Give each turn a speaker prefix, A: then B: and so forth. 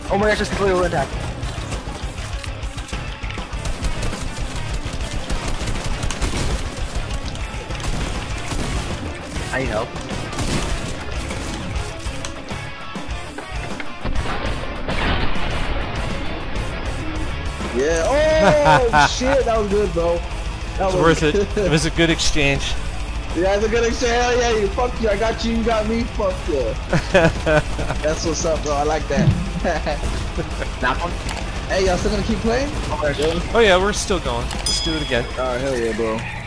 A: Oh my gosh, just completely intact. I need help.
B: Yeah. Oh shit, that was good, bro. That
C: was worth it. It was a good exchange.
B: Yeah, it's a good exchange. Hell yeah, you fuck you. I got you. You got me. Fuck yeah. That's what's up, bro. I like that.
A: Knock one.
B: Hey, y'all still gonna keep playing?
A: Oh
C: yeah, we're still going. Let's do it again.
B: Alright, hell yeah, bro.